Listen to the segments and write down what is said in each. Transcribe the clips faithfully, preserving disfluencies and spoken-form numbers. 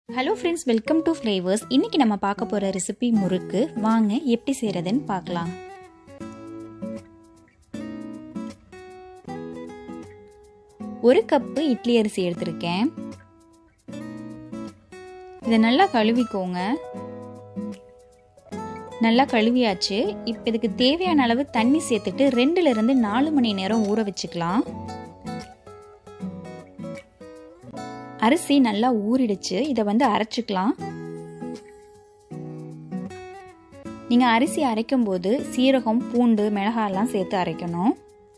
Hello friends, welcome to flavours. இன்னைக்கு நம்ம பார்க்க போகிற ரெசிபி முறுக்கு. வாங்க எப்படி செய்கிறதுன்னு பார்க்கலாம். ஒரு கப்பு இட்லி அரிசி எடுத்திருக்கேன். இதை நல்லா கழுவிக்கோங்க. நல்லா கழுவியாச்சு. இப்போ இதுக்கு தேவையான அளவு தண்ணி சேர்த்துட்டு ரெண்டுல இருந்து நாலு மணி நேரம் ஊற வச்சுக்கலாம். அரிசி நல்லா ஊறிடுச்சு. இதை வந்து அரைச்சிக்கலாம். நீங்க அரிசி அரைக்கும் போது சீரகம், பூண்டு, மிளகாயெல்லாம் சேர்த்து அரைக்கணும்.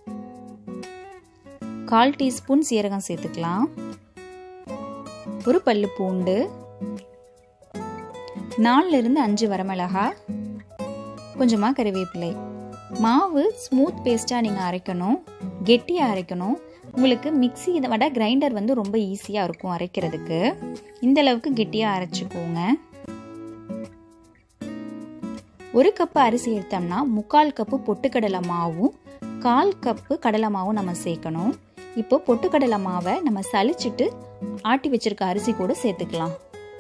கால் டீஸ்பூன் சீரகம் சேர்த்துக்கலாம். ஒரு பல்லு பூண்டு, நாலுல இருந்து அஞ்சு வரமிளகாய், கொஞ்சமா கறிவேப்பிலை. மாவு ஸ்மூத் பேஸ்டா நீங்க அரைக்கணும், கெட்டியா அரைக்கணும். உங்களுக்கு மிக்ஸி இதை விட கிரைண்டர் வந்து ரொம்ப ஈஸியாக இருக்கும் அரைக்கிறதுக்கு. இந்த அளவுக்கு கெட்டியாக அரைச்சிக்கோங்க. ஒரு கப்பு அரிசி எடுத்தோம்னா முக்கால் கப்பு பொட்டுக்கடலை மாவும் கால் கப்பு கடலை மாவும் நம்ம சேர்க்கணும். இப்போ பொட்டுக்கடலை மாவை நம்ம சலிச்சிட்டு ஆட்டி வச்சிருக்க அரிசி கூட சேர்த்துக்கலாம்.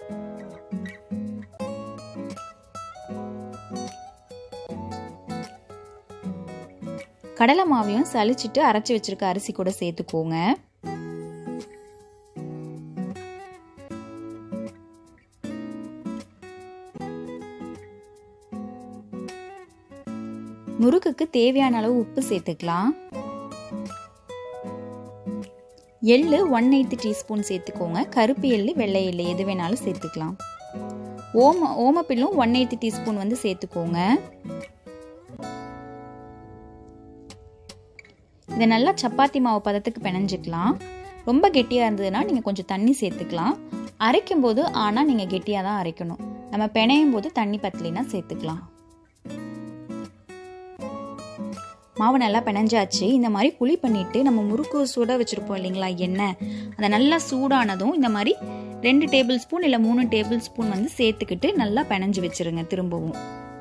கடலை மாவையும் சலிச்சிட்டு அரைச்சி வச்சிருக்க அரிசி கூட சேர்த்துக்கோங்க. முறுக்குக்கு தேவையான அளவு உப்பு சேர்த்துக்கலாம். எள்ளு ஒன் எய்த் டீஸ்பூன் சேர்த்துக்கோங்க. கருப்பு எள்ளு, வெள்ளை எள்ளு எது வேணாலும் சேர்த்துக்கலாம். ஓம ஓமப்பில்லும் ஒன் எய்த் டீஸ்பூன் வந்து சேர்த்துக்கோங்க. இதை நல்லா சப்பாத்தி மாவு பதத்துக்கு பிணைஞ்சிக்கலாம். ரொம்ப கெட்டியாக இருந்ததுன்னா நீங்கள் கொஞ்சம் தண்ணி சேர்த்துக்கலாம். அரைக்கும் போது ஆனால் நீங்கள் கெட்டியாக தான் அரைக்கணும். நம்ம பிணையும் போது தண்ணி பத்தலைன்னா சேர்த்துக்கலாம். மாவு நல்லா பிணைஞ்சாச்சு. இந்த மாதிரி குழி பண்ணிட்டு நம்ம முறுக்கு சூட வச்சுருப்போம் இல்லைங்களா எண்ணெய், அதை நல்லா சூடானதும் இந்த மாதிரி ரெண்டு டேபிள் ஸ்பூன் இல்லை மூணு டேபிள் ஸ்பூன் வந்து சேர்த்துக்கிட்டு நல்லா பிணைஞ்சு வச்சுருங்க. திரும்பவும்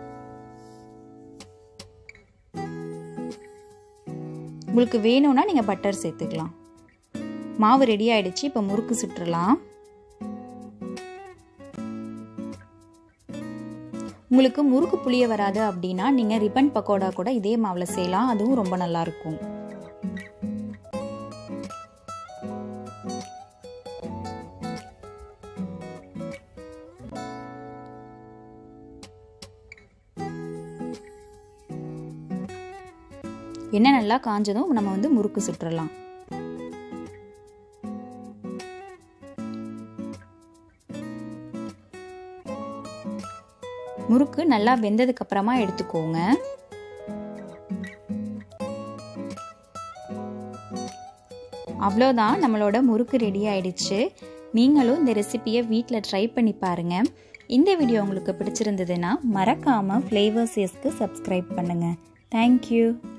உங்களுக்கு வேணும்னா நீங்கள் பட்டர் சேர்த்துக்கலாம். மாவு ரெடி ஆயிடுச்சு. இப்போ முறுக்கு சுட்டுறலாம். உங்களுக்கு முறுக்கு புளிய வராது அப்படின்னா நீங்கள் ரிப்பன் பக்கோடா கூட இதே மாவில் செய்யலாம். அதுவும் ரொம்ப நல்லா இருக்கும். எண்ணெய் நல்லா காஞ்சதும் நம்ம வந்து முறுக்கு சுட்டுறலாம். முறுக்கு நல்லா வெந்ததுக்கு அப்புறமா எடுத்துக்கோங்க. அவ்வளோதான், நம்மளோட முறுக்கு ரெடி ஆயிடுச்சு. நீங்களும் இந்த ரெசிபியை வீட்டில் ட்ரை பண்ணி பாருங்க. இந்த வீடியோ உங்களுக்கு பிடிச்சிருந்ததுன்னா மறக்காம ஃப்ளேவர்ஸ் எஸ்க்கு சப்ஸ்கிரைப் பண்ணுங்க. தேங்க்யூ.